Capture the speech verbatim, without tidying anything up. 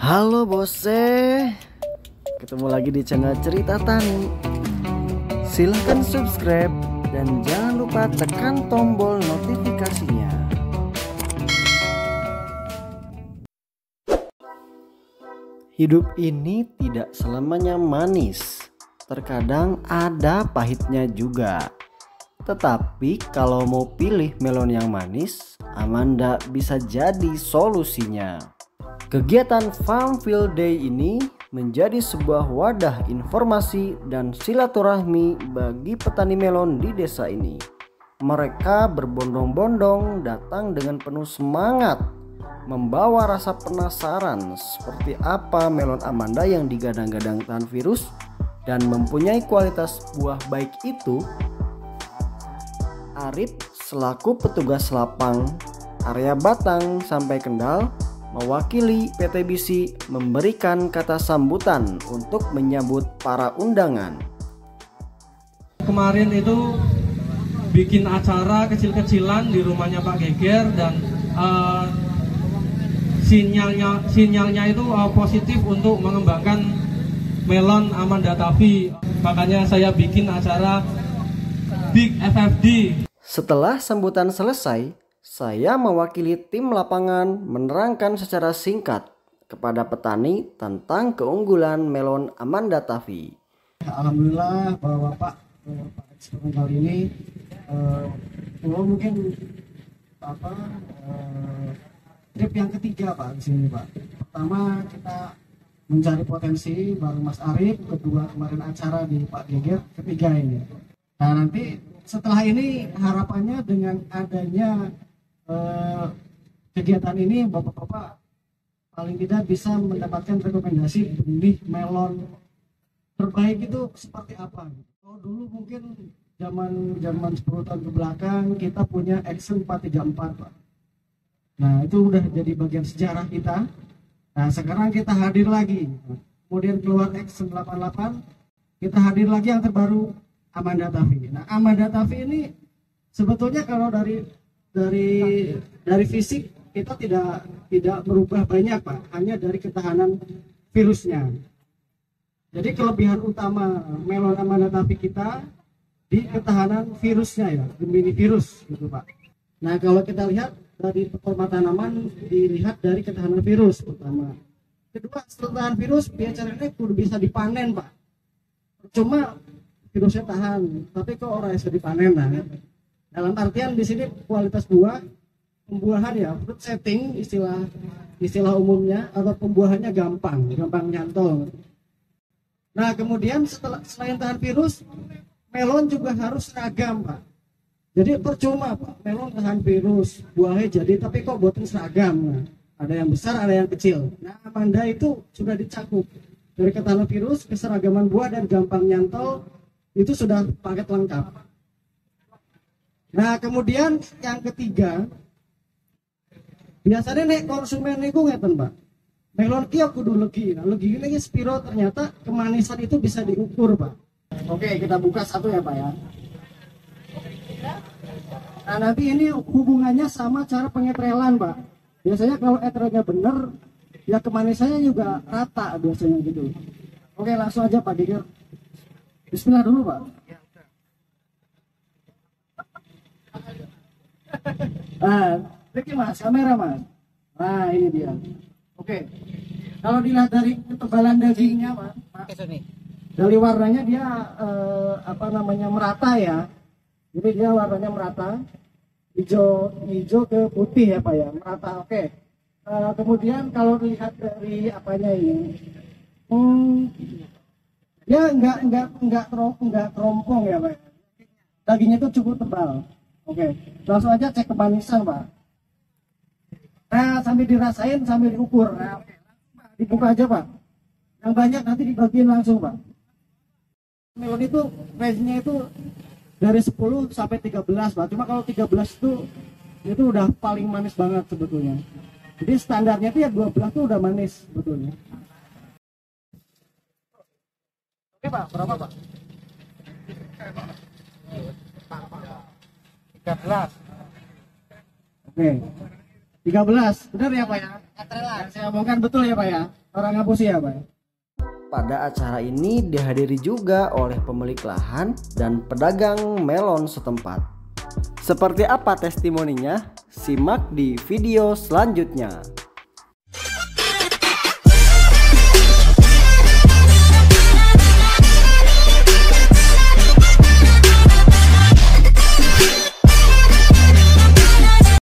Halo bose, ketemu lagi di channel Cerita Tani. Silahkan subscribe dan jangan lupa tekan tombol notifikasinya. Hidup ini tidak selamanya manis, terkadang ada pahitnya juga. Tetapi kalau mau pilih melon yang manis, Amanda bisa jadi solusinya. Kegiatan Farm Field Day ini menjadi sebuah wadah informasi dan silaturahmi bagi petani melon di desa ini. Mereka berbondong-bondong datang dengan penuh semangat, membawa rasa penasaran seperti apa melon Amanda yang digadang-gadang tahan virus dan mempunyai kualitas buah baik itu. Arif selaku petugas lapang area Batang sampai Kendal mewakili P T B C memberikan kata sambutan untuk menyambut para undangan. Kemarin itu bikin acara kecil-kecilan di rumahnya Pak Geger dan uh, sinyalnya sinyalnya itu uh, positif untuk mengembangkan melon Amanda Tavi. Makanya saya bikin acara Big F F D. Setelah sambutan selesai, saya mewakili tim lapangan menerangkan secara singkat kepada petani tentang keunggulan melon Amanda Tavi. Alhamdulillah bahwa Bapak Pak eksperimen kali ini uh, mungkin apa uh, trip yang ketiga Pak di sini Pak. Pertama kita mencari potensi bareng Mas Arif, kedua kemarin acara di Pak Geger, ketiga ini. Nah nanti setelah ini harapannya dengan adanya Uh, kegiatan ini bapak-bapak paling tidak bisa mendapatkan rekomendasi benih melon terbaik itu seperti apa. Kalau dulu mungkin zaman zaman sepuluh tahun ke belakang kita punya Action empat tiga empat Pak. Nah itu udah jadi bagian sejarah kita. Nah sekarang kita hadir lagi, kemudian keluar Action delapan delapan, kita hadir lagi yang terbaru Amanda Tavi. Nah Amanda Tavi ini sebetulnya kalau dari dari dari fisik kita tidak tidak berubah banyak Pak, hanya dari ketahanan virusnya. Jadi kelebihan utama melon Amanda Tavi kita di ketahanan virusnya ya, gemini virus gitu Pak. Nah kalau kita lihat dari performa tanaman dilihat dari ketahanan virus pertama. Kedua setelah tahan virus biasanya kudu bisa dipanen Pak. Cuma virusnya tahan, tapi kok orang bisa dipanen nah. Dalam artian di sini kualitas buah, pembuahan ya, fruit setting istilah istilah umumnya atau pembuahannya gampang, gampang nyantol. Nah kemudian setelah selain tahan virus, melon juga harus seragam Pak. Jadi percuma Pak, melon tahan virus, buahnya jadi tapi kok buatin seragam. Nah, ada yang besar, ada yang kecil. Nah Amanda itu sudah dicakup dari ketahanan virus, keseragaman buah dan gampang nyantol itu sudah paket lengkap. Nah kemudian yang ketiga, biasanya nek konsumen niku ngeten Pak, melon kia kudu legi. Nah legi ini spiro ternyata kemanisan itu bisa diukur Pak. Oke kita buka satu ya Pak ya. Nah nanti ini hubungannya sama cara pengetrelan Pak. Biasanya kalau etrelnya bener, ya kemanisannya juga rata biasanya gitu. Oke langsung aja Pak Geger. Bismillah dulu Pak. Nah, ini mas, kamera mas. Nah, ini dia. Oke. Kalau dilihat dari ketebalan dagingnya, mas, dari warnanya dia eh, apa namanya merata ya. Jadi dia warnanya merata, hijau hijau ke putih ya pak ya, merata. Oke. Eh, kemudian kalau dilihat dari apanya ini, hmm, dia enggak enggak enggak terom, enggak terompong ya pak. Dagingnya itu cukup tebal. Oke, langsung aja cek kemanisan Pak. Nah sambil dirasain sambil diukur. Nah, dibuka aja Pak. Yang banyak nanti dibagiin langsung Pak. Melon itu range-nya itu dari sepuluh sampai tiga belas Pak. Cuma kalau tiga belas itu itu udah paling manis banget sebetulnya. Jadi standarnya itu ya dua belas itu udah manis sebetulnya. Oke Pak, berapa Pak? tiga belas. Oke. tiga belas, benar ya Pak ya? Yang saya omongkan betul ya Pak ya? Orang Ngapusi ya Pak? Pada acara ini dihadiri juga oleh pemilik lahan dan pedagang melon setempat. Seperti apa testimoninya? Simak di video selanjutnya.